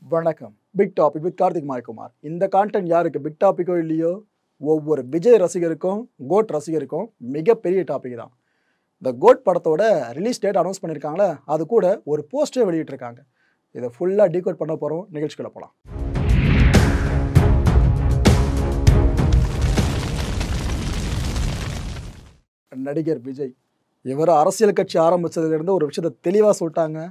வணக்கம். Big topic with Karthik Mayakumar. இந்த content யாருக்கு பிக் டாபிக்கோ இல்லையோ, ஒவ்வொரு விஜய் ரசிகருக்கும், கோட் ரசிகருக்கும் மிகப்பெரிய டாபிக் தான். இந்த கோட் படத்தோட ரிலீஸ் டேட் அனௌன்ஸ் பண்ணியிருக்காங்களே, அது கூட ஒரு போஸ்டரே வெளியிட்டிருக்காங்க. இதை ஃபுல்லாக டீகோட் பண்ண போகிறோம். நிகழ்ச்சிக்குள்ள போகலாம். நடிகர் விஜய் இவர் அரசியல் கட்சி ஆரம்பித்ததுலேருந்து ஒரு விஷயத்தை தெளிவாக சொல்லிட்டாங்க.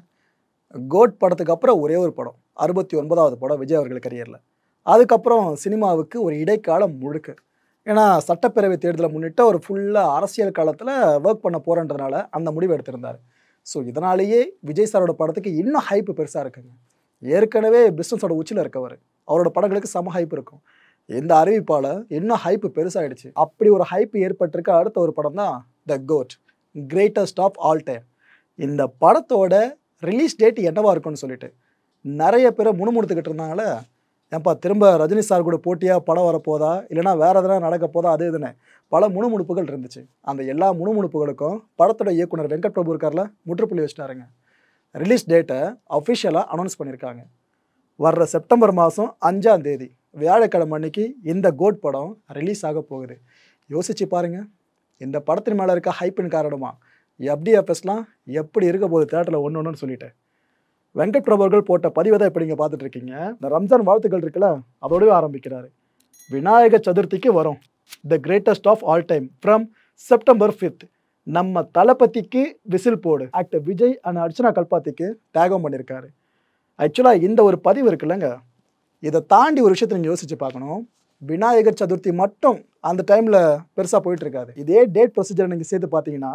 கோட் படத்துக்கு அப்புறம் ஒரே ஒரு படம், 69வது படம் விஜய் அவர்கள் கரியரில். அதுக்கப்புறம் சினிமாவுக்கு ஒரு இடைக்காலம் முழுக்க. ஏன்னா சட்டப்பேரவை தேர்தலை முன்னிட்டு ஒரு ஃபுல்லாக அரசியல் காலத்தில் ஒர்க் பண்ண போகிறன்றதுனால அந்த முடிவு எடுத்திருந்தார். ஸோ இதனாலேயே விஜய் சாரோட படத்துக்கு இன்னும் ஹைப்பு பெருசாக இருக்குங்க. ஏற்கனவே பிஸ்னஸோட உச்சியில் இருக்கவர், அவரோட படங்களுக்கு செம ஹைப் இருக்கும். இந்த அறிவிப்பால் இன்னும் ஹைப்பு பெருசாகிடுச்சு. அப்படி ஒரு ஹைப்பு ஏற்பட்டிருக்க அடுத்த ஒரு படம் தான் the GOAT, greatest of all time. இந்த படத்தோட ரிலீஸ் டேட் என்னவா இருக்கும்னு சொல்லிட்டு நிறைய பேரை முணுமுணுத்துக்கிட்டு இருந்தாங்களே, ஏன்பா திரும்ப ரஜினி சார் கூட போட்டியாக படம் வரப்போதா, இல்லைனா வேறு எதனா நடக்க போதா, அது இதுன்னு பல முணுமுணுப்புகள் இருந்துச்சு. அந்த எல்லா முணுமுணுப்புகளுக்கும் படத்தோட இயக்குனர் வெங்கட் பிரபு இருக்கார்ல, முற்றுப்புள்ளி வச்சிட்டாருங்க. ரிலீஸ் டேட்டை அஃபிஷியலாக அனௌன்ஸ் பண்ணியிருக்காங்க. வர்ற செப்டம்பர் மாதம் 5ஆம் தேதி வியாழக்கிழமை அன்னைக்கு இந்த கோட் படம் ரிலீஸ் ஆக போகுது. யோசிச்சு பாருங்கள், இந்த படத்தின் மேலே இருக்க ஹைப்பின் காரணமாக எஃப்டிஎஃப்எஸ்லாம் எப்படி இருக்க போகுது தேட்டரில் ஒன்று சொல்லிட்டு. வெங்கட் பிரபு அவர்கள் போட்ட பதிவை தான் இப்போ நீங்கள் பார்த்துட்டு இருக்கீங்க. இந்த ரம்ஜான் வாழ்த்துக்கள் இருக்குல்ல, அதோடவே ஆரம்பிக்கிறாரு. விநாயக சதுர்த்திக்கு வரும் the greatest of all time from September 5th. நம்ம தளபதிக்கு விசில் போடு. ஆக்டர் விஜய் அண்ட் அர்ச்சனா கல்பாத்திக்கு டேகம் பண்ணியிருக்காரு. ஆக்சுவலாக இந்த ஒரு பதிவு இருக்குல்லங்க, இதை தாண்டி ஒரு விஷயத்தை நீங்கள் யோசிச்சு பார்க்கணும். விநாயகர் சதுர்த்தி மட்டும் அந்த டைமில் பெருசாக போயிட்டுருக்காது. இதே டேட் ப்ரொசீஜர் நீங்கள் சேர்த்து பார்த்தீங்கன்னா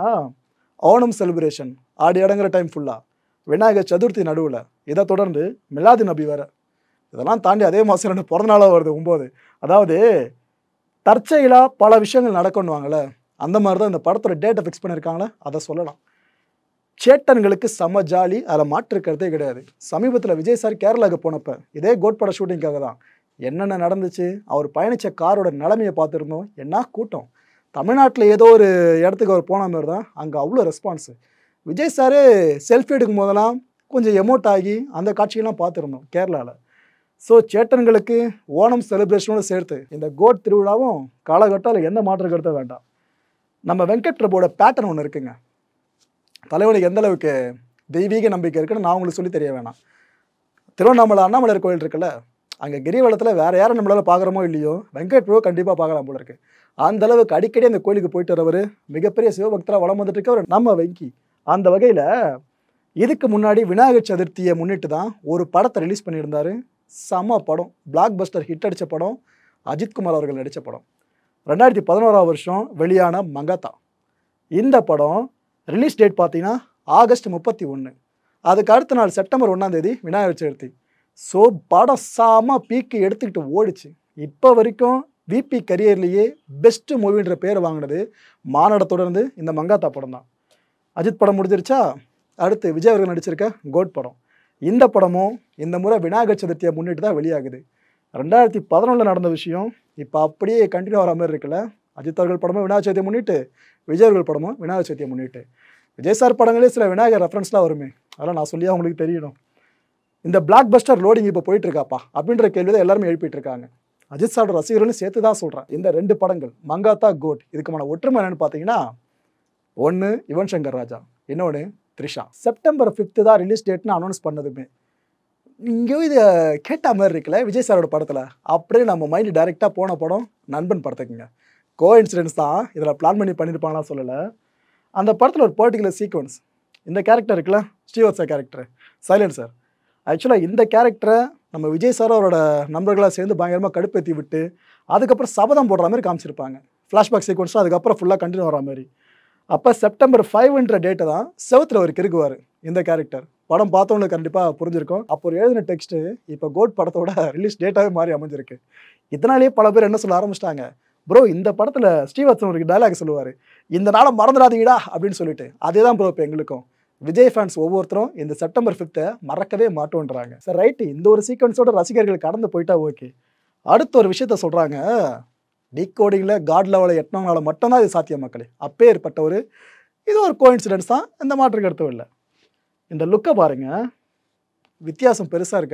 ஓணம் செலிப்ரேஷன் ஆடி அடங்குற டைம் ஃபுல்லாக, விநாயகர் சதுர்த்தி நடுவில், இதை தொடர்ந்து மிலாது நபி வேறு, இதெல்லாம் தாண்டி அதே மாதம் 2 பிறந்தநாளாக வருது 9. அதாவது தற்செயலாக பல விஷயங்கள் நடக்கணுவாங்களே, அந்த மாதிரி தான் இந்த படத்தோட டேட்டை ஃபிக்ஸ் பண்ணியிருக்காங்களே, அதை சொல்லலாம். சேட்டன்களுக்கு செம்ம ஜாலி, அதில் மாற்றிருக்கிறதே கிடையாது. சமீபத்தில் விஜய் சார் கேரளாவுக்கு போனப்போ இதே கோட் பட ஷூட்டிங்காக தான் என்னென்ன நடந்துச்சு, அவர் பயணித்த காரோட நிலைமையை பார்த்துருந்தோம். என்ன கூட்டம்! தமிழ்நாட்டில் ஏதோ ஒரு இடத்துக்கு அவர் போன மாதிரி தான் அங்கே அவ்வளோ ரெஸ்பான்ஸு. விஜய் சார் செல்ஃபி எடுக்கும் போதெல்லாம் கொஞ்சம் எமோட் ஆகி அந்த காட்சியெல்லாம் பார்த்துருந்தோம் கேரளாவில். ஸோ சேட்டன்களுக்கு ஓணம் செலிப்ரேஷனோடு சேர்த்து இந்த கோட் திருவிழாவும் காலகட்டத்தில் எந்த மாற்று கருத்தும் வேண்டாம். நம்ம வெங்கட் பிரபுவோட பேட்டர்ன் ஒன்று இருக்குங்க. தலைவனுக்கு எந்த அளவுக்கு தெய்வீக நம்பிக்கை இருக்குன்னு நான் உங்களுக்கு சொல்லி தெரிய வேணாம். திருவண்ணாமலை அண்ணாமலையார் கோயில் இருக்குல்ல, அங்கே கிரிவலத்தில் வேறு யாரும் நம்மளால் பார்க்குறோமோ இல்லையோ, வெங்கட் பிரபு கண்டிப்பாக பார்க்கலாம் போல இருக்குது. அந்த அளவுக்கு அடிக்கடி அந்த கோயிலுக்கு போயிட்டு வரவர், மிகப்பெரிய சிவபக்தராக வளம் வந்துட்டு இருக்கவர் நம்ம வெங்கி. அந்த வகையில் இதுக்கு முன்னாடி விநாயகர் சதுர்த்தியை முன்னிட்டு தான் ஒரு படத்தை ரிலீஸ் பண்ணியிருந்தார். செம படம், பிளாக் பஸ்டர் ஹிட் அடித்த படம், அஜித்குமார் அவர்கள் நடித்த படம். 2011ஆம் வருஷம் வெளியான மங்காத்தா. இந்த படம் ரிலீஸ் டேட் பார்த்தீங்கன்னா ஆகஸ்ட் 31. அதுக்கு அடுத்த நாள் செப்டம்பர் 1ஆம் தேதி விநாயகர் சதுர்த்தி. ஸோ படம் செம பீக்கு எடுத்துக்கிட்டு ஓடிச்சு. இப்போ வரைக்கும் விபி கரியர்லேயே பெஸ்ட்டு மூவின்ற பேர் வாங்கினது மாநாட தொடர்ந்து இந்த மங்காத்தா படம் தான். அஜித் படம் முடிஞ்சிருச்சா, அடுத்து விஜய் அவர்கள் நடிச்சிருக்க கோட் படம். இந்த படமும் இந்த முறை விநாயகர் சதுர்த்தியை முன்னிட்டு தான் வெளியாகுது. 2011 நடந்த விஷயம் இப்போ அப்படியே கண்டினியூ ஆகிற மாதிரி இருக்குல்ல. அஜித் அவர்கள் படமும் விநாயகர் சதுர்த்தியை முன்னிட்டு, விஜய் அவர்கள் படமும் விநாயகர் சதுர்த்தியை முன்னிட்டு. விஜய் சார் படங்களே சில விநாயகர் ரெஃபரன்ஸ்லாம் வருமே, அதெல்லாம் நான் சொல்லியா உங்களுக்கு தெரியணும். இந்த பிளாக் பஸ்டர் லோடிங் இப்போ போயிட்டுருக்காப்பா அப்படின்ற கேள்வி தான் எல்லாருமே எழுப்பிட்டு இருக்காங்க. அஜித் சாரோட ரசிகர்களும் சேர்த்து தான் சொல்கிறேன். இந்த 2 படங்கள் மங்காத்தா, கோட், இதுக்குமான ஒற்றுமை என்னென்னு பார்த்தீங்கன்னா, ஒன்று யுவன் சங்கர் ராஜா, இன்னொன்று த்ரிஷா. செப்டம்பர் 5th தான் ரிலீஸ் டேட்னு அனௌன்ஸ் பண்ணதுமே இங்கேயும் இதை கேட்ட மாதிரி இருக்குல்ல விஜய் சாரோட படத்தில். அப்படியே நம்ம மைண்டு டைரெக்டாக போன படம் நண்பன் படத்துக்குங்க. கோ இன்சிடென்ட்ஸ் தான், இதில் பிளான் பண்ணியிருப்பாங்களாம் சொல்லலை. அந்த படத்தில் ஒரு பர்டிகுலர் சீக்வன்ஸ், இந்த கேரக்டர் இருக்குல்ல, ஸ்ரீவத்சா கேரக்டர், சைலண்ட் சார். ஆக்சுவலாக இந்த கேரக்டரை நம்ம விஜய் சார் அவரோட நண்பர்களாக சேர்ந்து பயங்கரமாக கடுப்பேற்றி விட்டு அதுக்கப்புறம் சபதம் போடுற மாதிரி காமிச்சிருப்பாங்க. ஃப்ளாஷ்பேக் சீக்வன்ஸும் அதுக்கப்புறம் ஃபுல்லாக கண்டினியூ வர மாதிரி. அப்போ செப்டம்பர் 5ன்ற டேட்டை தான் செவத்தில் அவர் கிறுக்குவார் இந்த கேரக்டர். படம் பார்த்தவங்களுக்கு கண்டிப்பாக புரிஞ்சிருக்கும். அப்போ ஒரு எழுதின டெக்ஸ்ட்டு இப்போ கோட் படத்தோட ரிலீஸ் டேட்டாகவே மாறி அமைஞ்சிருக்கு. இதனாலேயே பல பேர் என்ன சொல்ல ஆரம்பிச்சிட்டாங்க, ப்ரோ இந்த படத்தில் ஸ்ரீவத்சன் ஒரு டைலாக் சொல்லுவார், இந்த நாளை மறந்துடாதீங்கடா அப்படின்னு சொல்லிட்டு. அதே தான் ப்ரோ இப்போ எங்களுக்கும். விஜய் ஃபேன்ஸ் ஒவ்வொருத்தரும் இந்த செப்டம்பர் 5th மறக்கவே மாட்டோன்றாங்க. சார் ரைட்டு, இந்த ஒரு சீக்வன்ஸோட ரசிகர்கள் கடந்து போயிட்டா ஓகே. அடுத்த ஒரு விஷயத்த சொல்கிறாங்க, டீகோடிங்கில் காட் லெவலில் எட்டினவங்களால மட்டும்தான் இது சாத்தியம் மக்களே. அப்பே ஏற்பட்ட ஒரு இது ஒரு கோஇன்சிடென்ஸ் தான், இந்த மாற்று கருத்தும் இல்லை. இந்த லுக்கை பாருங்கள், வித்தியாசம் பெருசாக இருக்காது.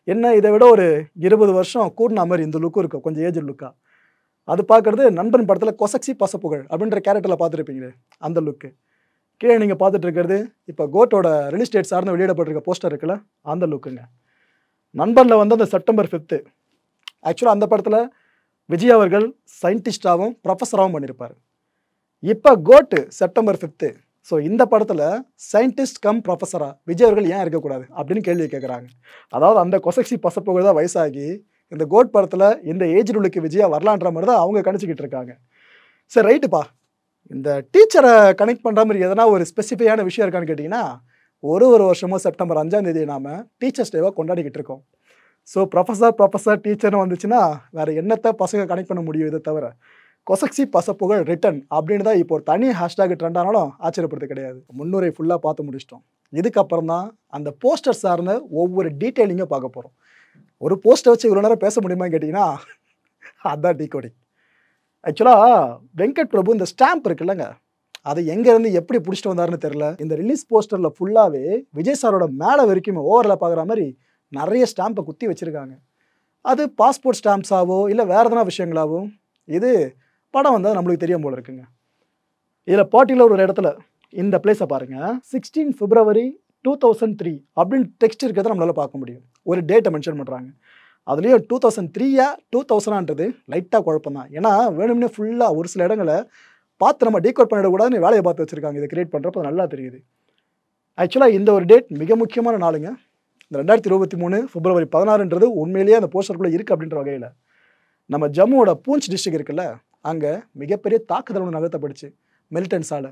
என்ன இதை விட ஒரு 20 வருஷம் கூடின மாதிரி இந்த லுக்கு இருக்கும், கொஞ்சம் ஏஜ் லுக்கா. அது பார்க்கறது நண்பன் படத்தில் கொசக்சி பசப்புகள் அப்படின்ற கேரக்டரில் பார்த்துருப்பீங்களே அந்த லுக்கு. கீழே நீங்கள் பார்த்துட்டு இருக்கிறது இப்போ கோட்டோட ரிலீஸ் டேட் சார்ந்து வெளியிடப்பட்டிருக்க போஸ்டர் இருக்குல்ல, அந்த லுக்குங்க. நண்பனில் வந்து அந்த செப்டம்பர் 5. ஆக்சுவலாக அந்த படத்தில் விஜய் அவர்கள் சயின்டிஸ்டாகவும் ப்ரொஃபஸராகவும் பண்ணியிருப்பார். இப்போ கோட்டு செப்டம்பர் 5. ஸோ இந்த படத்தில் சயின்டிஸ்ட் கம் ப்ரொஃபஸரா விஜய் அவர்கள் ஏன் இருக்கக்கூடாது அப்படின்னு கேள்வி கேட்குறாங்க. அதாவது அந்த கொசக்சி பசப்புகள் தான் வயசாகி இந்த கோட் படத்தில் இந்த ஏஜ் ரூலுக்கு விஜயா வரலான்ற மாதிரி தான் அவங்க கணிச்சிக்கிட்டு இருக்காங்க. சரி ரைட்டுப்பா, இந்த டீச்சரை கனெக்ட் பண்ணுற மாதிரி எதனா ஒரு ஸ்பெசிஃபையான விஷயம் இருக்கான்னு கேட்டிங்கன்னா, ஒரு வருஷமும் செப்டம்பர் 5ஆம் தேதி நாம் டீச்சர்ஸ் டேவாக கொண்டாடிக்கிட்டு இருக்கோம். ஸோ ப்ரொஃபஸர் டீச்சர்னு வந்துச்சுன்னா வேறு என்னத்தை பசங்க கனெக்ட் பண்ண முடியும்? இதை தவிர கொசக்சி பசப்புகள் ரிட்டன் அப்படின்னு தான் இப்போ ஒரு தனி ஹேஷ்டாக் ட்ரெண்ட் ஆனாலும் ஆச்சரியப்படுறது கிடையாது. முன்னுரை ஃபுல்லாக பார்த்து முடிச்சிட்டோம். இதுக்கப்புறம் தான் அந்த போஸ்டர் சார்ந்த ஒவ்வொரு டீட்டெயிலிங்கும் பார்க்க போகிறோம். ஒரு போஸ்டர் வச்சு இவ்வளோ நேரம் பேச முடியுமான்னு கேட்டிங்கன்னா அதுதான் டீகோடிங். ஆக்சுவலாக வெங்கட் பிரபு இந்த ஸ்டாம்ப் இருக்குல்லங்க, அதை எங்கேருந்து எப்படி பிடிச்சிட்டு வந்தாருன்னு தெரில. இந்த ரிலீஸ் போஸ்டரில் ஃபுல்லாகவே விஜய் சாரோட மேலே வரைக்கும் ஓவரில் பார்க்குற மாதிரி நிறைய ஸ்டாம்பை குத்தி வச்சுருக்காங்க. அது பாஸ்போர்ட் ஸ்டாம்ப்ஸாவோ இல்லை வேறு எதனா விஷயங்களாவோ இது படம் வந்தால் நம்மளுக்கு தெரியும் போல இருக்குங்க. இதில் பர்டிகுலர் ஒரு இடத்துல இந்த பிளேஸை பாருங்கள், 16 February 2003 அப்படின்னு டெக்ஸ்ட் இருக்கிறத நம்மளால் பார்க்க முடியும். ஒரு டேட்டை மென்ஷன் பண்ணுறாங்க. அதுலேயும் 2003 2000ன்றது லைட்டாக குழப்பம் தான். ஏன்னா வேணும்னே ஃபுல்லாக ஒரு சில இடங்களை பார்த்து நம்ம டீகோட் பண்ணிடக்கூடாதுன்னு வேலையை பார்த்து வச்சுருக்காங்க. இதை கிரியேட் பண்ணுறப்ப நல்லா தெரியுது. ஆக்சுவலாக இந்த ஒரு டேட் மிக முக்கியமான நாளுங்க. இந்த 2023 February 16ன்றது உண்மையிலேயே அந்த போஸ்டருக்குள்ளே இருக்குது அப்படின்ற வகையில் நம்ம ஜம்முவோட பூஞ்ச் டிஸ்ட்ரிக்ட் இருக்குல்ல, அங்கே மிகப்பெரிய தாக்குதல் ஒன்று நகர்த்தப்படுச்சு மிலிட்டன்ஸால்.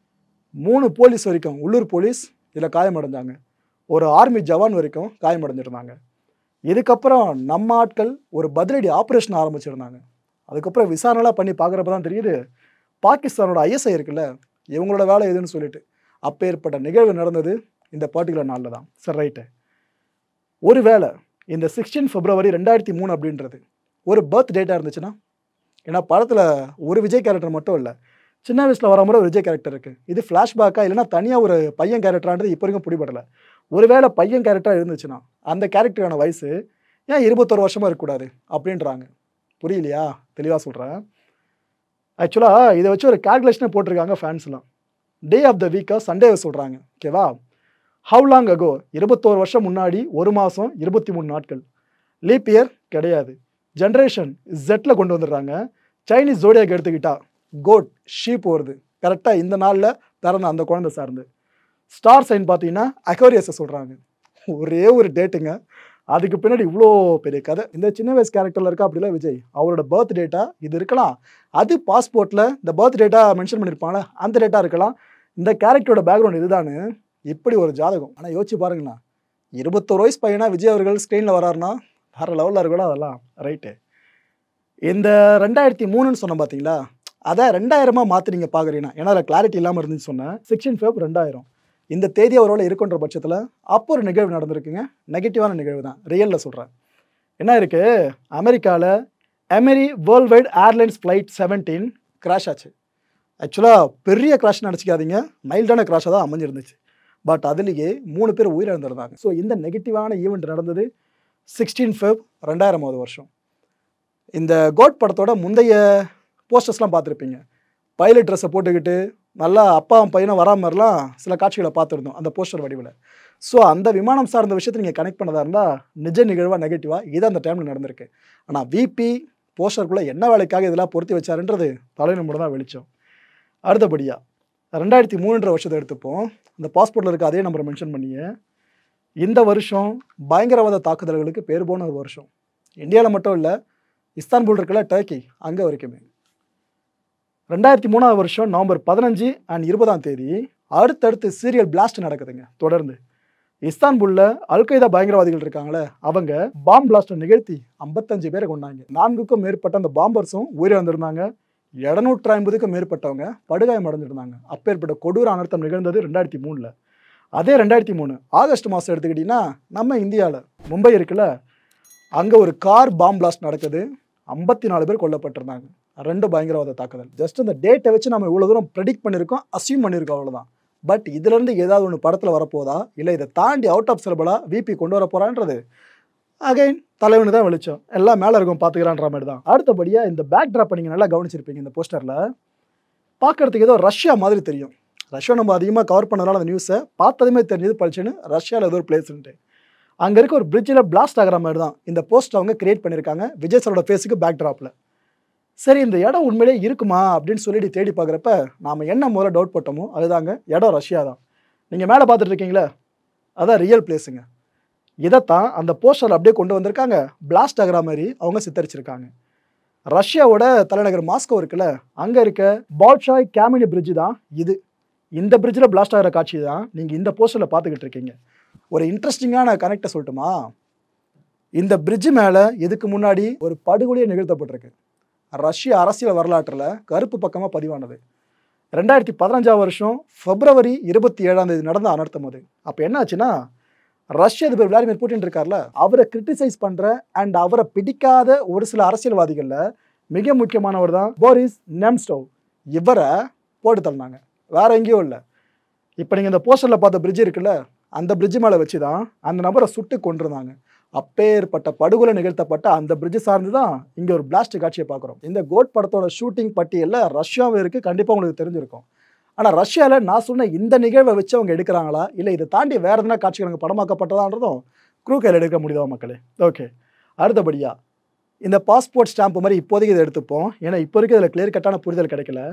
3 போலீஸ் வரைக்கும், உள்ளூர் போலீஸ் இதில் காயமடைஞ்சாங்க. ஒரு ஆர்மி ஜவான் வரைக்கும் காயமடைஞ்சிருந்தாங்க. இதுக்கப்புறம் நம்ம ஆட்கள் ஒரு பதிலடி ஆப்ரேஷன் ஆரம்பிச்சிருந்தாங்க. அதுக்கப்புறம் விசாரணைலாம் பண்ணி பார்க்குறப்ப தான் தெரியுது, பாகிஸ்தானோட ISI இருக்குல்ல, இவங்களோட வேலை எதுன்னு சொல்லிட்டு அப்போ ஏற்பட்ட நிகழ்வு நடந்தது இந்த பர்டிகுலர் நாளில் தான். சரி ரைட்டு, ஒரு வேளை இந்த 16 February 2003 அப்படின்றது ஒரு பர்த் டேட்டாக இருந்துச்சுன்னா, ஏன்னா படத்தில் ஒரு விஜய் கேரக்டர் மட்டும் இல்லை, சின்ன வயசில் வர முறை ஒரு விஜய் கேரக்டர் இருக்குது. இது ஃப்ளாஷ்பேக்காக இல்லைனா தனியாக ஒரு பையன் கேரக்டரான்றது இப்போ வரைக்கும் பிடிபடலை. ஒருவேளை பையன் கேரக்டராக இருந்துச்சுன்னா அந்த கேரக்டரான வயசு ஏன் 21 வருஷமாக இருக்கக்கூடாது அப்படின்றாங்க. புரியலையா? தெளிவாக சொல்கிறேன். ஆக்சுவலாக இதை வச்சு ஒரு கேல்குலேஷனே போட்டிருக்காங்க ஃபேன்ஸ்லாம். டே ஆஃப் த வீக்காக சண்டேவை சொல்கிறாங்க. ஓகேவா? ஹவு லாங் அகோ 21 வருஷம் முன்னாடி 1 மாதம் 23 நாட்கள். லீப் இயர் கிடையாது. ஜென்ரேஷன் ஜெட்டில் கொண்டு வந்துடுறாங்க. சைனீஸ் ஜோடியாக எடுத்துக்கிட்டா கோட் ஷீப் வருது. கரெக்டாக இந்த நாளில் பிறந்த அந்த குழந்தை சார்ந்து. ஸ்டார் சைன் பார்த்தீங்கன்னா அக்வேரியஸை சொல்கிறாங்க. ஒரே ஒரு டேட்டுங்க, அதுக்கு பின்னாடி இவ்வளோ பெரிய கதை. இந்த சின்ன வயசு கேரக்டரில் இருக்கா அப்படிலாம் விஜய், அவரோட பர்த் டேட்டா இது இருக்கலாம். அது பாஸ்போர்ட்டில் இந்த பர்த் டேட்டா மென்ஷன் பண்ணியிருப்பாங்களே அந்த டேட்டா இருக்கலாம். இந்த கேரக்டரோட பேக்ரவுண்ட் இதுதானு இப்படி ஒரு ஜாதகம். ஆனால் யோசிச்சு பாருங்களா, 21 வயசு பையனா விஜய் அவர்கள் ஸ்க்ரீனில் வராருன்னா வேறு லெவலில் இருக்கணும். அதெல்லாம் ரைட்டு. இந்த 2003ன்னு சொன்னோம் பார்த்தீங்களா, அதை 2000 மாற்றி பார்க்குறீங்கன்னா, ஏன்னா அதில் கிளாரிட்டி இல்லாமல் இருந்துச்சு சொன்னேன். 16 Feb 2000 இந்த தேதி அவரோட இருக்குன்ற பட்சத்தில் அப்போ ஒரு நிகழ்வு நடந்திருக்குங்க. நெகட்டிவான நிகழ்வு தான், ரியலில் சொல்கிறேன். என்ன இருக்குது, அமெரிக்காவில் Emery world wide airlines flight 17 crash ஆச்சு. ஆக்சுவலாக பெரிய கிராஷ் நினச்சிக்காதீங்க, மைல்டான கிராஷாக தான் அமைஞ்சிருந்துச்சு. பட் அதுலேயே 3 பேர் உயிரிழந்திருந்தாங்க. ஸோ இந்த நெகட்டிவான ஈவெண்ட் நடந்தது 16 Feb 2000வது வருஷம். இந்த கோட் படத்தோட முந்தைய போஸ்டர்ஸ்லாம் பார்த்துருப்பீங்க. பைலட் ட்ரெஸ்ஸை போட்டுக்கிட்டு நல்லா அப்பாவும் பையனும் வரா மாதிரிலாம் சில காட்சிகளை பார்த்துருந்தோம் அந்த போஸ்டர் வடிவில். ஸோ அந்த விமானம் சார்ந்த விஷயத்தை நீங்கள் கனெக்ட் பண்ணதாக இருந்தால் நிஜ நிகழ்வாக நெகட்டிவாக இது அந்த டைமில் நடந்திருக்கு. ஆனால் விபி போஸ்டருக்குள்ளே என்ன வேலைக்காக இதெல்லாம் பொருத்தி வச்சாருன்றது தலைநம்பர் தான் வெளிச்சம். அடுத்தபடியாக 2003ன்ற வருஷத்தை எடுத்துப்போம். அந்த பாஸ்போர்ட்டில் இருக்க அதே நம்பரை மென்ஷன் பண்ணியே, இந்த வருஷம் பயங்கரவாத தாக்குதல்களுக்கு பேர் போன ஒரு வருஷம். இந்தியாவில் மட்டும் இல்லை, இஸ்தான்புல் இருக்குல்ல டர்க்கி, அங்கே வரைக்குமே. 2003ஆவது வருஷம் நவம்பர் 15 and 20 அடுத்தடுத்து சீரியல் பிளாஸ்ட் நடக்குதுங்க தொடர்ந்து. இஸ்தான்புல்ல அல்கைதா பயங்கரவாதிகள் இருக்காங்களே, அவங்க பாம் பிளாஸ்ட்டை நிகழ்த்தி 55 பேரை கொண்டாங்க. 4க்கும் மேற்பட்ட அந்த பாம்பர்ஸும் உயிரிழந்திருந்தாங்க. 750க்கும் மேற்பட்டவங்க படுகாயம் அடைஞ்சிருந்தாங்க. அப்பேற்பட்ட கொடூர அனர்த்தம் நிகழ்ந்தது 2003. அதே 2003 ஆகஸ்ட் மாதம் எடுத்துக்கிட்டிங்கன்னா நம்ம இந்தியாவில் மும்பை இருக்குல்ல, அங்கே ஒரு கார் பாம் பிளாஸ்ட் நடக்குது. 54 பேர் கொல்லப்பட்டிருந்தாங்க. 2 பயங்கரவாத தாக்குதல். ஜஸ்ட் அந்த டேட்டை வச்சு நம்ம இவ்வளோ தூரம் ப்ரெடிக்ட் பண்ணியிருக்கோம், அஸ்யூம் பண்ணியிருக்கோம், அவ்வளோதான். பட் இதுலேருந்து ஏதாவது ஒன்று படத்தில் வரப்போதா, இல்லை இதை தாண்டி அவுட் ஆஃப் சிலபலாக விபி கொண்டு வர போகிறான்றது அகைன் தலைவனு தான் வெளிச்சம், எல்லாம் மேலே இருக்கும் பார்த்துக்கிறான்ற மாதிரி தான். அடுத்தபடியாக இந்த பேக் ட்ராப்பை நீங்கள் நல்லா கவனிச்சிருப்பீங்க. இந்த போஸ்டரில் பார்க்குறதுக்கு ஏதோ ரஷ்யா மாதிரி தெரியும். ரஷ்யா நம்ம அதிகமாக கவர் பண்ணதால அந்த நியூஸை பார்த்ததுமே தெரிஞ்சது படிச்சுன்னு ரஷ்யாவில் ஏதோ ஒரு பிளேஸ்ன்ட்டு. அங்கே இருக்க ஒரு பிரிட்ஜில் பிளாஸ்ட் ஆகிற மாதிரி தான் இந்த போஸ்ட் அவங்க கிரியேட் பண்ணியிருக்காங்க விஜய் சாரோட ஃபேஸுக்கு பேக் ட்ராப்பில். சரி, இந்த இடம் உண்மையிலே இருக்குமா அப்படின்னு சொல்லிட்டு தேடி பார்க்குறப்ப நாம் என்ன முதல்ல டவுட் பட்டோமோ அதுதாங்க, இடம் ரஷ்யா தான். நீங்கள் மேலே பார்த்துட்டு இருக்கீங்களே, அதான் ரியல் பிளேஸுங்க. இதைத்தான் அந்த போஸ்டர் அப்படியே கொண்டு வந்திருக்காங்க, பிளாஸ்ட் ஆகிற மாதிரி அவங்க சித்தரிச்சிருக்காங்க. ரஷ்யாவோட தலைநகர் மாஸ்கோ இருக்குல்ல, அங்கே இருக்க பால்ஷாய் கேமினி பிரிட்ஜ் தான் இது. இந்த பிரிட்ஜில் பிளாஸ்ட் ஆகிற காட்சி தான் நீங்கள் இந்த போஸ்டரில் பார்த்துக்கிட்டு இருக்கீங்க. ஒரு இன்ட்ரெஸ்டிங்கான கனெக்டை சொல்லட்டுமா? இந்த பிரிட்ஜ் மேலே இதுக்கு முன்னாடி ஒரு படுகொலையை நிகழ்த்தப்பட்டிருக்கு. ரஷ்ய அரசியல் வரலாற்றில் கருப்பு பக்கமாக பதிவானது. 2015 வருஷம் February 27 நடந்த அனர்த்தம் அது. அப்போ என்ன ஆச்சுன்னா, ரஷ்ய அதிபர் விளாடிமிர் புட்டின் இருக்கார்ல, அவரை கிரிட்டிசைஸ் பண்ணுற அண்ட் அவரை பிடிக்காத ஒரு சில அரசியல்வாதிகளில் மிக முக்கியமானவர் தான் போரிஸ் நெம்ஸ்டோவ். இவரை போட்டு தள்ளினாங்க, வேற எங்கேயும் இல்லை. இப்போ நீங்கள் இந்த போஸ்டரில் பார்த்த பிரிட்ஜ் இருக்குல்ல, அந்த பிரிட்ஜ் மேலே வச்சு தான் அந்த நபரை சுட்டு கொண்டிருந்தாங்க. அப்பேற்பட்ட படுகொலை நிகழ்த்தப்பட்ட அந்த பிரிட்ஜ் சார்ந்து தான் இங்கே ஒரு பிளாஸ்ட் காட்சியை பார்க்குறோம். இந்த கோட் படத்தோட ஷூட்டிங் பட்டியலில் ரஷ்யாவும் இருக்குது, கண்டிப்பாக உங்களுக்கு தெரிஞ்சிருக்கும். ஆனால் ரஷ்யாவில் நான் சொன்ன இந்த நிகழ்வை வச்சு அவங்க எடுக்கிறாங்களா, இல்லை இதை தாண்டி வேறு எதனா காட்சிகள் அங்கே படமாக்கப்பட்டதான்றதும் க்ரூ கையில் எடுக்க முடியுதா மக்களே? ஓகே, அடுத்தபடியாக இந்த பாஸ்போர்ட் ஸ்டாம்ப் மாதிரி இப்போதைக்கு இதை எடுத்துப்போம். ஏன்னா இப்போ இருக்க இதில் கிளியர் கட்டான புரிதல் கிடைக்கல.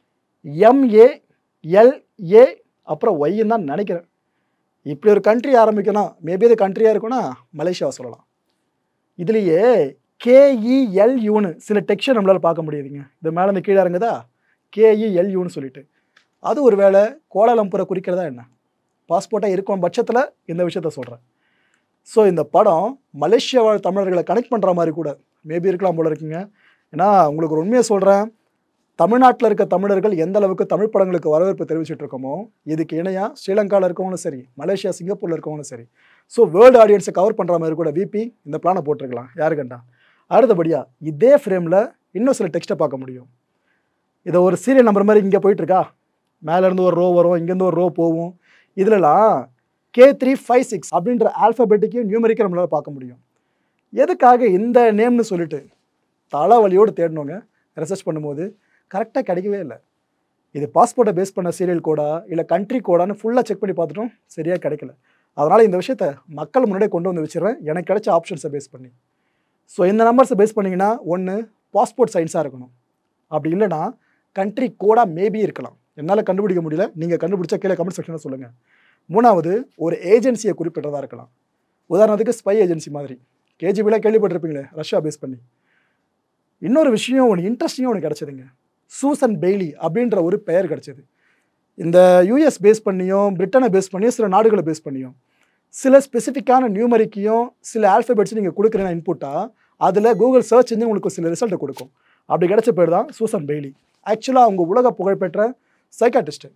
MALA அப்புறம் ஒய்ன்னு தான் நினைக்கிறேன். இப்படி ஒரு கண்ட்ரி ஆரம்பிக்கணும், மேபி இது கண்ட்ரியாக இருக்குன்னா மலேசியாவை சொல்லலாம். இதுலேயே KELUன்னு சில டெக்ஸ்சர் நம்மளால் பார்க்க முடியுதுங்க. இது மேலே இந்த கீழே இறங்குதா, KELUன்னு சொல்லிட்டு. அது ஒரு வேளை கோலாலம்பூரை குறிக்கிறதா என்ன? பாஸ்போர்ட்டாக இருக்கும் பட்சத்தில் இந்த விஷயத்த சொல்கிறேன். ஸோ இந்த படம் மலேசியா வாழ் தமிழர்களை கனெக்ட் பண்ணுற மாதிரி கூட மேபி இருக்கலாம் போல இருக்குங்க. ஏன்னா உங்களுக்கு ஒரு உண்மையை சொல்கிறேன், தமிழ்நாட்டில் இருக்க தமிழர்கள் எந்த அளவுக்கு தமிழ் படங்களுக்கு வரவேற்பு தெரிவிச்சுட்டு இருக்கோமோ, இதுக்கு இணையாக ஸ்ரீலங்காவில் இருக்கவங்களும் சரி, மலேசியா சிங்கப்பூரில் இருக்கவங்களும் சரி, ஸோ வேர்ல்டு ஆடியன்ஸை கவர் பண்ணுற மாதிரி கூட விபி இந்த பிளானை போட்டிருக்கலாம், யாரு கண்டா. அடுத்தபடியாக இதே ஃப்ரேமில் இன்னும் சில டெக்ஸ்ட்டை பார்க்க முடியும். இதை ஒரு சீரியல் நம்பர் மாதிரி இங்கே போயிட்டுருக்கா, மேலேருந்து ஒரு ரோ வரும், இங்கேருந்து ஒரு ரோ போகும். இதிலலாம் K356 அப்படின்ற ஆல்ஃபபெட்டிக்கையும் நியூமெரிக்கை நம்மளால் பார்க்க முடியும். எதுக்காக இந்த நேம்னு சொல்லிட்டு தலைவலியோடு தேடணுங்க. ரிசர்ச் பண்ணும்போது கரெக்டாக கிடைக்கவே இல்லை. இது பாஸ்போர்ட்டை பேஸ் பண்ண சீரியல் கோடா இல்லை கண்ட்ரி கோடான்னு ஃபுல்லாக செக் பண்ணி பார்த்துட்டோம், சரியாக கிடைக்கல. அதனால் இந்த விஷயத்தை மக்கள் முன்னாடியே கொண்டு வந்து வச்சுருவேன், எனக்கு கிடைச்ச ஆப்ஷன்ஸை பேஸ் பண்ணி. ஸோ இந்த நம்பர்ஸை பேஸ் பண்ணிங்கன்னா, ஒன்று பாஸ்போர்ட் சயின்ஸாக இருக்கணும், அப்படி இல்லைனா கண்ட்ரி கோடாக மேபி இருக்கலாம். என்னால் கண்டுபிடிக்க முடியல, நீங்கள் கண்டுபிடிச்சா கீழே கமெண்ட் செக்ஷனில் சொல்லுங்கள். மூணாவது ஒரு ஏஜென்சியை குறிப்பிட்டதாக இருக்கலாம். உதாரணத்துக்கு ஸ்பை ஏஜென்சி மாதிரி KGBலாம் கேள்விப்பட்டிருப்பீங்களே, ரஷ்யா பேஸ் பண்ணி. இன்னொரு விஷயம் ஒன்று இன்ட்ரெஸ்டிங்காக ஒன்று கிடச்சிதுங்க, சூசன் பெய்லி அப்படின்ற ஒரு பெயர் கிடச்சிது. இந்த US பேஸ் பண்ணியும் பிரிட்டனை பேஸ் பண்ணியும் சில நாடுகளை பேஸ் பண்ணியும் சில ஸ்பெசிஃபிக்கான நியூமரிக்கையும் சில ஆல்ஃபபெட்ஸும் நீங்கள் கொடுக்குறீங்க இன்புட்டாக, அதில் கூகுள் சர்ச் செஞ்சு உங்களுக்கு சில ரிசல்ட்டை கொடுக்கும். அப்படி கிடைச்ச பேர் தான் சூசன் பெய்லி. ஆக்சுவலாக அவங்க உலக புகழ்பெற்ற சைக்காட்டிஸ்ட்டு,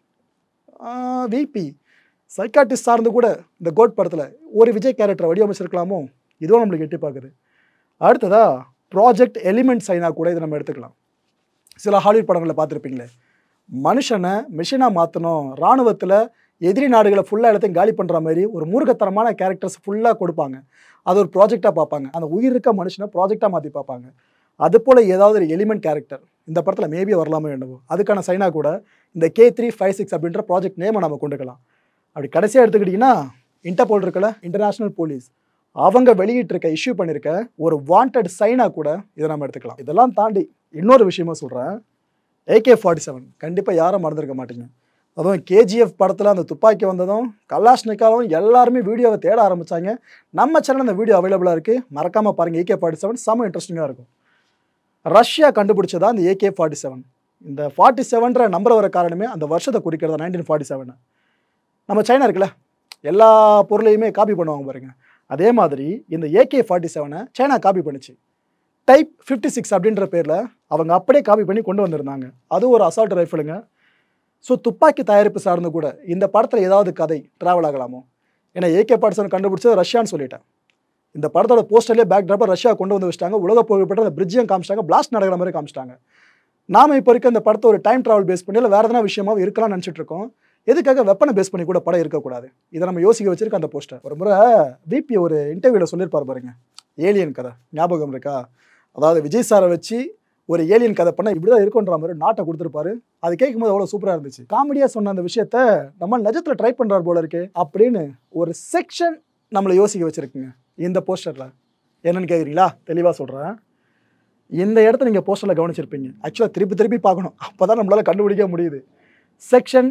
விபி சைக்காட்டிஸ்ட் சார்ந்து கூட இந்த கோட் படத்தில் ஒரு விஜய் கேரக்டரை வடிவமைச்சிருக்கலாமோ, இதுவும் நம்மளுக்கு எட்டி பார்க்குது. அடுத்ததாக ப்ராஜெக்ட் எலிமெண்ட் சைனாக கூட இதை நம்ம எடுத்துக்கலாம். சில ஹாலிவுட் படங்களில் பார்த்துருப்பீங்களே, மனுஷனை மிஷினாக மாற்றணும், இராணுவத்தில் எதிரி நாடுகளை ஃபுல்லாக எல்லாத்தையும் காலி பண்ணுற மாதிரி ஒரு மூர்க்கத்தனமான கேரக்டர்ஸ் ஃபுல்லாக கொடுப்பாங்க. அது ஒரு ப்ராஜெக்டாக பார்ப்பாங்க, அந்த உயிர் இருக்க மனுஷனை ப்ராஜெக்டாக மாற்றி பார்ப்பாங்க. அதுபோல் ஏதாவது ஒரு எலிமெண்ட் கேரக்டர் இந்த படத்தில் மேபி வரலாமே என்னவோ, அதுக்கான சைனா கூட இந்த K356 அப்படின்ற ப்ராஜெக்ட் நேமை நம்ம கொண்டுக்கலாம். அப்படி கடைசியாக எடுத்துக்கிட்டிங்கன்னா, இன்டர்போல் இருக்கல, இன்டர்நேஷ்னல் போலீஸ், அவங்க வெளியிட்டிருக்க இஷ்யூ பண்ணியிருக்க ஒரு வாண்டட் சைனா கூட இதை நம்ம எடுத்துக்கலாம். இதெல்லாம் தாண்டி இன்னொரு விஷயமா சொல்கிறேன், AK-47 கண்டிப்பாக யாரும் மறந்துருக்க மாட்டீங்க. அதுவும் KGF படத்தில் அந்த துப்பாக்கி வந்ததும் கலாஷ்னிக்காவும் எல்லாருமே வீடியோவை தேட ஆரம்பித்தாங்க. நம்ம சேனல் அந்த வீடியோ அவைலபிளாக இருக்குது, மறக்காமல் பாருங்கள். AK-47 செம்ம இன்ட்ரெஸ்டிங்காக இருக்கும். ரஷ்யா கண்டுபிடிச்சதா இந்த AK-47. இந்த 47ன்ற நம்பர் வர காரணமே அந்த வருஷத்தை குறிக்கிறதா, 1947. நம்ம சைனா இருக்குல்ல, எல்லா பொருளையுமே காப்பி பண்ணுவாங்க பாருங்கள், அதே மாதிரி இந்த AK-47 சைனா காப்பி பண்ணிச்சு. டைப் 56 அப்படின்ற பேரில் அவங்க அப்படியே காப்பி பண்ணி கொண்டு வந்திருந்தாங்க. அது ஒரு அசால்ட் ரைஃபிளுங்க. ஸோ துப்பாக்கி தயாரிப்பு சார்ந்து கூட இந்த படத்தில் ஏதாவது கதை ட்ராவல் ஆகலாமோ? ஏன்னா AK-47 கண்டுபிடிச்சது ரஷ்யான்னு சொல்லிட்டேன். இந்த படத்தோட போஸ்டர்லேயே பேக் ட்ராப்பாக ரஷ்யா கொண்டு வந்து வச்சிட்டாங்க. உலக புகழ்பெற்ற அந்த பிரிட்ஜையும் காமிச்சிட்டாங்க, பிளாஸ்ட் நடக்கிற மாதிரி காமிச்சிட்டாங்க. நாம் இப்போ இருக்க இந்த படத்தை ஒரு டைம் ட்ராவல் பேஸ் பண்ணி இல்லை வேறு எதனா விஷயமாவும் இருக்கலாம்னு நினச்சிட்டு இருக்கோம். எதுக்காக வெப்பனை பேஸ் பண்ணி கூட படம் இருக்கக்கூடாது? இதை நம்ம யோசிக்க வச்சிருக்க அந்த போஸ்டர். ஒரு முறை விபி ஒரு இன்டர்வியூவில் சொல்லியிருப்பார் பாருங்க, ஏலியன் கதை ஞாபகம் இருக்கா? அதாவது விஜய் சாரை வச்சு ஒரு ஏலியன் கதை பண்ண இப்படிதான் இருக்குன்ற மாதிரி நாட்டை கொடுத்துருப்பாரு. அது கேட்கும்போது அவ்வளோ சூப்பராக இருந்துச்சு. காமெடியாக சொன்ன அந்த விஷயத்த நம்ம நிஜத்தில் ட்ரை பண்ணுறாரு போல இருக்கு அப்படின்னு ஒரு செக்ஷன் நம்மளை யோசிக்க வச்சிருக்குங்க இந்த போஸ்டரில். என்னன்னு கேட்குறீங்களா? தெளிவாக சொல்கிறேன். இந்த இடத்த நீங்கள் போஸ்டரில் கவனிச்சிருப்பீங்க. ஆக்சுவலாக திருப்பி பார்க்கணும், அப்போ தான் நம்மளால் கண்டுபிடிக்க முடியுது. செக்ஷன்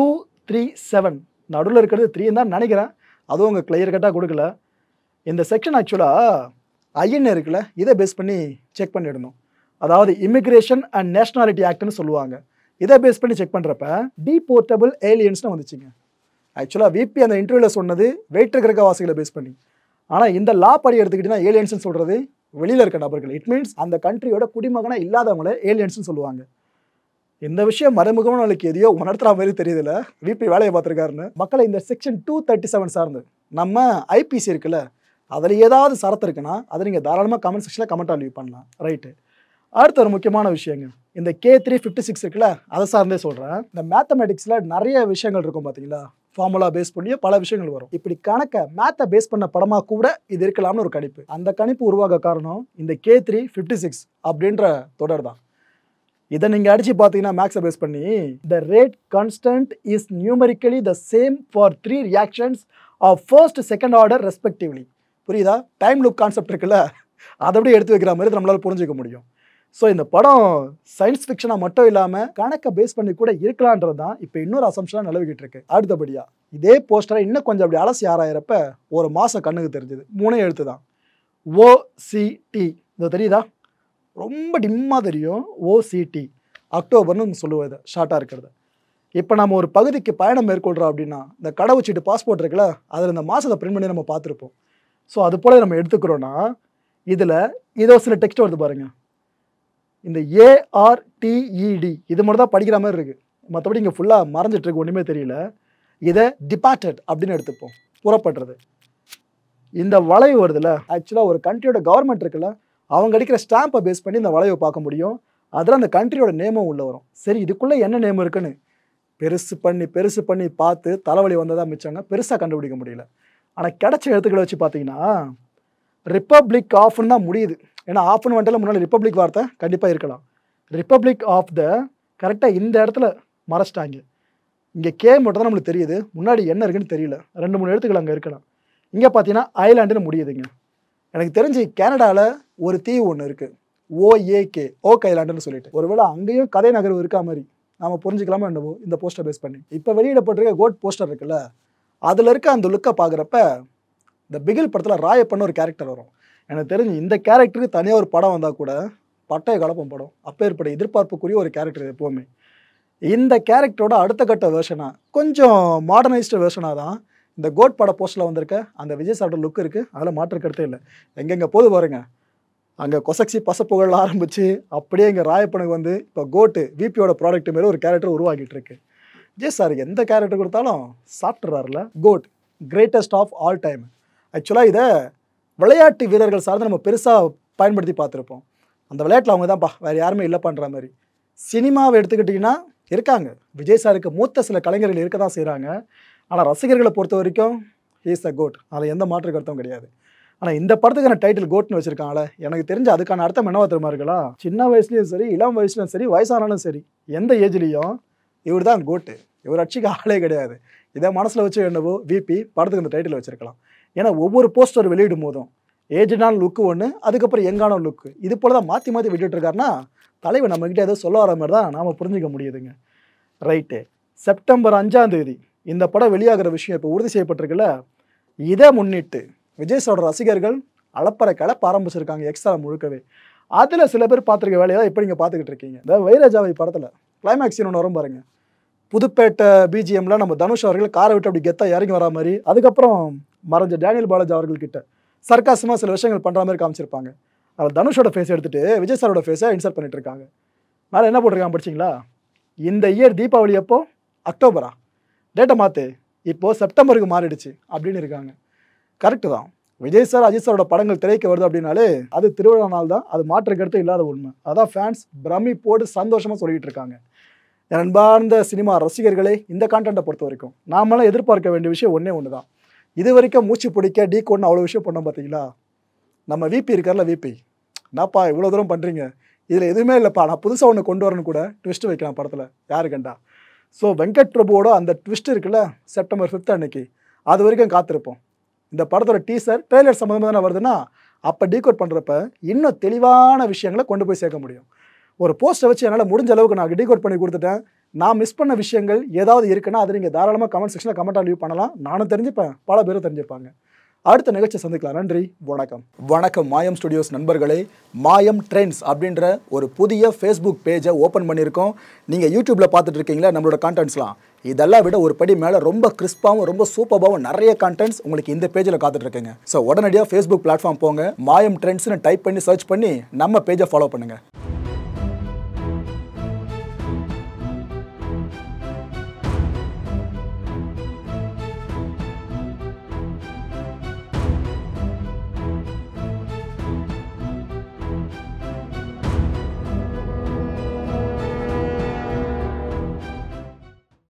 237 நடுவில் இருக்கிறது 3 தான் நினைக்கிறேன். அதுவும் உங்கள் கிளியர் கட்டாக கொடுக்கல. இந்த செக்ஷன் ஆக்சுவலாக ஐஎன்ஏ இருக்குல்ல, இதை பேஸ் பண்ணி செக் பண்ணிடணும். அதாவது இமிக்ரேஷன் அண்ட் நேஷனாலிட்டி ஆக்ட்னு சொல்லுவாங்க. இதை பேஸ் பண்ணி செக் பண்ணுறப்ப டிபோர்ட்டபிள் ஏலியன்ஸ்னு வந்துச்சுங்க. ஆக்சுவலாக விபி அந்த இன்டர்வியூவில் சொன்னது வேற்று கிரகவாசிகளை பேஸ் பண்ணி. ஆனால் இந்த லா படி எடுத்துக்கிட்டிங்கன்னா ஏலியன்ஸ்னு சொல்கிறது வெளியில் இருக்க நபர்கள். இட் மீன்ஸ் அந்த கண்ட்ரியோட குடிமகனாக இல்லாதவங்களே ஏலியன்ஸ்னு சொல்லுவாங்க. இந்த விஷயம் மறைமுகமான நாளைக்கு எதையோ உணர்த்துற மாதிரி தெரியுதுல்ல, விபி வேலையை பார்த்துருக்காருன்னு. மக்களை இந்த செக்ஷன் 237 சார்ந்து நம்ம ஐபிசி இருக்குல்ல, அதில் ஏதாவது சரத்து இருக்குன்னா அதை நீங்கள் தாராளமாக கமெண்ட் செக்ஷனில் கமெண்ட்டாக லீவ் பண்ணலாம். ரைட்டு. அடுத்த ஒரு முக்கியமான விஷயங்க, இந்த K356 இருக்குல்ல, அதை சார்ந்தே சொல்கிறேன். இந்த மேத்தமெட்டிக்ஸில் நிறைய விஷயங்கள் இருக்கும் பார்த்தீங்களா, ஃபார்முலா பேஸ் பண்ணி பல விஷயங்கள் வரும். இப்படி கணக்கை மேத்தை பேஸ் பண்ண படமாக கூட இது இருக்கலாம்னு ஒரு கணிப்பு. அந்த கணிப்பு உருவாக காரணம் இந்த K356 அப்படின்ற தொடர் தான். இதை நீங்கள் அடித்து பார்த்தீங்கன்னா மேக்ஸை பேஸ் பண்ணி the rate constant is numerically the same for 3 reactions of first second order respectively. புரியுதா? டைம் லூப் கான்செப்ட் இருக்குல்ல, அதை அப்படியே எடுத்து வைக்கிற மாதிரி நம்மளால் புரிஞ்சிக்க முடியும். ஸோ இந்த படம் சயின்ஸ் ஃபிக்ஷனாக மட்டும் இல்லாமல் கணக்கை பேஸ் பண்ணி கூட இருக்கலான்றது தான் இப்போ இன்னொரு அசம்ஷனாக நிலவிக்கிட்டு இருக்கு. அடுத்தபடியாக இதே போஸ்டரை இன்னும் கொஞ்சம் அப்படி அலசி ஆராயிறப்ப ஒரு மாதம் கண்ணுக்கு தெரிஞ்சுது. 3 எழுத்து தான், OCT. இது தெரியுதா? ரொம்ப டிம்மாக தெரியும். OCT அக்டோபர்னு சொல்லுவது ஷார்ட்டாக இருக்கிறது. இப்போ நம்ம ஒரு பகுதிக்கு பயணம் மேற்கொள்கிறோம் அப்படின்னா இந்த கடவுச்சீட்டு பாஸ்போர்ட் இருக்குல்ல, அதில் இந்த மாதத்தை பிரிண்ட் பண்ணி நம்ம பார்த்துருப்போம். ஸோ அது போல் நம்ம எடுத்துக்கிறோன்னா இதில் இதோ சில டெக்ஸ்ட் வருது பாருங்கள். இந்த ARTED இது மட்டும் தான் படிக்கிற மாதிரி இருக்குது, மற்றபடி இங்கே ஃபுல்லாக மறைஞ்சிட்ருக்கு, ஒன்றுமே தெரியல. இதை டிபார்ட்டட் அப்படின்னு எடுத்துப்போம், புறப்படுறது. இந்த வளைவு வருதுல்ல, ஆக்சுவலாக ஒரு கண்ட்ரியோட கவர்மெண்ட் இருக்குல்ல, அவங்க அடிக்கிற ஸ்டாம்பை பேஸ் பண்ணி இந்த வளைவை பார்க்க முடியும். அதில் அந்த கண்ட்ரியோட நேமும் உள்ளே வரும். சரி, இதுக்குள்ளே என்ன நேம் இருக்குன்னு பெருசு பண்ணி பார்த்து தலைவலி வந்ததாக மிச்சங்க, பெருசாக கண்டுபிடிக்க முடியல. ஆனால் கிடைச்ச எழுத்துக்களை வச்சு பார்த்தீங்கன்னா ரிப்பப்ளிக் ஆஃப்னு தான் முடியுது. ஏன்னா ஆஃப்னு வந்துட்டு முன்னாடி ரிப்பப்ளிக் வார்த்தை கண்டிப்பாக இருக்கலாம். ரிப்பப்ளிக் ஆஃப் த கரெக்டாக இந்த இடத்துல மறைச்சிட்டாங்க. இங்கே கே மட்டும் தான் நம்மளுக்கு தெரியுது, முன்னாடி என்ன இருக்குன்னு தெரியல. 2-3 எழுத்துக்கள் அங்கே இருக்கலாம். இங்கே பார்த்தீங்கன்னா ஐலாண்டுன்னு முடியுதுங்க. எனக்கு தெரிஞ்சு கனடாவில் ஒரு தீவு ஒன்று இருக்குது, OAK, ஓக் ஐலாண்டுன்னு சொல்லிட்டு. ஒருவேளை அங்கேயும் கதை நகர்வு இருக்கா மாதிரி நாம் புரிஞ்சுக்கலாமா என்னவோ இந்த போஸ்டர் பேஸ் பண்ணி. இப்போ வெளியிடப்பட்டிருக்க கோட் போஸ்டர் இருக்குல்ல, அதில் இருக்க அந்த லுக்கை பார்க்குறப்ப இந்த பிகில் படத்தில் ராயப்பன்னு ஒரு கேரக்டர் வரும். எனக்கு தெரிஞ்சு இந்த கேரக்டருக்கு தனியாக ஒரு படம் வந்தால் கூட பட்டைய கலப்பம் படம். அப்பேற்பட்ட எதிர்பார்ப்புக்குரிய ஒரு கேரக்டர் எப்போவுமே. இந்த கேரக்டரோட அடுத்த கட்ட வேர்ஷனாக கொஞ்சம் மாடர்னைஸ்டு வேர்ஷனாக தான் இந்த கோட் பட போஸ்டரில் வந்திருக்க அந்த விஜய் சாரோட லுக் இருக்குது. அதில் மாற்று கருத்தே இல்லை. எங்கெங்கே போது பாருங்கள், அங்கே கொசக்சி பசப்புகள் ஆரம்பித்து அப்படியே இங்கே ராயப்பனுக்கு வந்து இப்போ கோட்டு விபியோட ப்ராடக்ட் மாரி ஒரு கேரக்டர் உருவாக்கிட்டு இருக்கு. விஜய் சார் எந்த கேரக்டர் கொடுத்தாலும் சாப்பிட்றாருல. GOAT greatest of all time. ஆக்சுவலாக இதை விளையாட்டு வீரர்கள் சார்ந்து நம்ம பெருசாக பயன்படுத்தி பார்த்துருப்போம். அந்த விளையாட்டில் அவங்க தான்ப்பா, வேறு யாருமே இல்லை பண்ணுற மாதிரி. சினிமாவை எடுத்துக்கிட்டிங்கன்னா இருக்காங்க, விஜய் சாருக்கு மூத்த சில கலைஞர்கள் இருக்க தான் செய்கிறாங்க. ஆனால் ரசிகர்களை பொறுத்த வரைக்கும் ஹீஸ் அ கோட், அதில் எந்த மாற்று கருத்தும் கிடையாது. ஆனால் இந்த படத்துக்கான டைட்டில் கோட்னு வச்சுருக்காங்களே, எனக்கு தெரிஞ்ச அதுக்கான அர்த்தம் என்னவா தெரியுமா இருக்கலாம்? சின்ன வயசுலேயும் சரி, இளம் வயசுலையும் சரி, வயசானாலும் சரி, எந்த ஏஜ்லேயும் இவர் தான் கோட்டு, இவர் அடிச்சுக்க ஆளே கிடையாது. இதை மனசில் வச்சு என்னவோ விபி படத்துக்கு இந்த டைட்டில் வச்சுருக்கலாம். ஏன்னா ஒவ்வொரு போஸ்டர் வெளியிடும் போதும் ஏஜ்டான லுக்கு ஒன்று, அதுக்கப்புறம் யங்கான லுக்கு, இது போல் தான் மாற்றி வெளியிட்டிருக்காருன்னா தலைவர் நம்மக்கிட்ட ஏதோ சொல்ல வர மாதிரி தான் நாம் புரிஞ்சிக்க முடியுதுங்க. ரைட்டு. செப்டம்பர் 5ஆம் தேதி இந்த படம் வெளியாகிற விஷயம் இப்போ உறுதி செய்யப்பட்டிருக்குல்ல, இதை முன்னிட்டு விஜய் சாரோட ரசிகர்கள் அளப்பறை கலப்ப ஆரம்பிச்சிருக்காங்க எக்ஸ்ட்ரா முழுக்கவே. அதில் சில பேர் பார்த்துருக்க வேலையை தான் இப்போ நீங்கள் பார்த்துக்கிட்டு இருக்கீங்க. இந்த வைரஜாவை படத்தில் கிளைமேக்ஸ் ஒன்று வரும் பாருங்க, புதுப்பேட்டை பிஜிஎம்ல நம்ம தனுஷ் அவர்கள் காரை விட்டு அப்படி கெத்தாக இறங்கி வரா மாதிரி, அதுக்கப்புறம் மறைஞ்ச டேனியல் பாலாஜி அவர்கள்கிட்ட சர்க்காசமாக சில விஷயங்கள் பண்ணுற மாதிரி காமிச்சிருப்பாங்க. அதில் தனுஷோட ஃபேஸ் எடுத்துகிட்டு விஜய் சாரோட ஃபேஸை இன்சர்ட் பண்ணிட்டு இருக்காங்க. மேலே என்ன போட்டிருக்காங்க படிச்சிங்களா? இந்த இயர் தீபாவளி அப்போ அக்டோபரா, டேட்டை மாற்று, இப்போது செப்டம்பருக்கு மாறிடுச்சு அப்படின்னு இருக்காங்க. கரெக்டு தான். விஜய் சார் அஜித் சாரோட படங்கள் திரைக்கு வருது அப்படின்னாலே அது திருவிழா நாள் தான், அது மாற்று கருத்து இல்லாத உண்மை. அதான் ஃபேன்ஸ் பிரமிப்போடு சந்தோஷமாக சொல்லிகிட்டு இருக்காங்க. அன்பார்ந்த சினிமா ரசிகர்களே, இந்த கான்டென்ட்டை பொறுத்த வரைக்கும் நாமெல்லாம் எதிர்பார்க்க வேண்டிய விஷயம் ஒன்றே ஒன்று தான். இது வரைக்கும் மூச்சு பிடிக்க டீ கோட்னு அவ்வளோ விஷயம் பண்ணோம் பார்த்தீங்களா, நம்ம விபி இருக்கார்ல விபி, என்னப்பா இவ்வளோ தூரம் பண்ணுறீங்க, இதில் எதுவுமே இல்லைப்பா, நான் புதுசாக ஒன்று கொண்டு வரணும் கூட ட்விஸ்ட் வைக்கலாம் படத்தில், யாரு கண்டா. ஸோ வெங்கட் பிரபுவோட அந்த ட்விஸ்ட் இருக்குல்ல செப்டம்பர் 5 அன்னைக்கு, அது வரைக்கும் காத்திருப்போம். இந்த படத்தோட டீசர் ட்ரெய்லர் சம்மந்தமாக தானே வருதுன்னா, அப்போ டீகோட் பண்ணுறப்ப இன்னும் தெளிவான விஷயங்களை கொண்டு போய் சேர்க்க முடியும். ஒரு போஸ்ட்டை வச்சு என்னால் முடிஞ்ச அளவுக்கு நான் டீகோட் பண்ணி கொடுத்துட்டேன். நான் மிஸ் பண்ண விஷயங்கள் ஏதாவது இருக்குன்னா அதை நீங்கள் தாராளமாக கமெண்ட் செக்ஷனில் கமெண்ட்டாக லீவ் பண்ணலாம். நானும் தெரிஞ்சுப்பேன், பல பேரும் தெரிஞ்சுப்பாங்க. அடுத்த நிகழ்ச்சி சந்திக்கலாம். நன்றி, வணக்கம். வணக்கம் மாயம் ஸ்டுடியோஸ் நண்பர்களே. மாயம் ட்ரெண்ட்ஸ் அப்படின்ற ஒரு புதிய ஃபேஸ்புக் பேஜை ஓப்பன் பண்ணியிருக்கோம். நீங்கள் யூடியூப்பில் பார்த்துட்டு இருக்கீங்களா நம்மளோட கான்டென்ட்ஸ்லாம், இதெல்லாம் விட ஒரு படி மேலே ரொம்ப கிறிஸ்பாகவும் ரொம்ப சூப்பராகவும் நிறைய கான்டென்ட்ஸ் உங்களுக்கு இந்த பேஜில் காத்துட்ருக்குங்க. ஸோ உடனடியாக ஃபேஸ்புக் பிளாட்ஃபார்ம் போங்க, மாயம் ட்ரெண்ட்ஸ்னு டைப் பண்ணி சர்ச் பண்ணி நம்ம பேஜை ஃபாலோ பண்ணுங்கள்.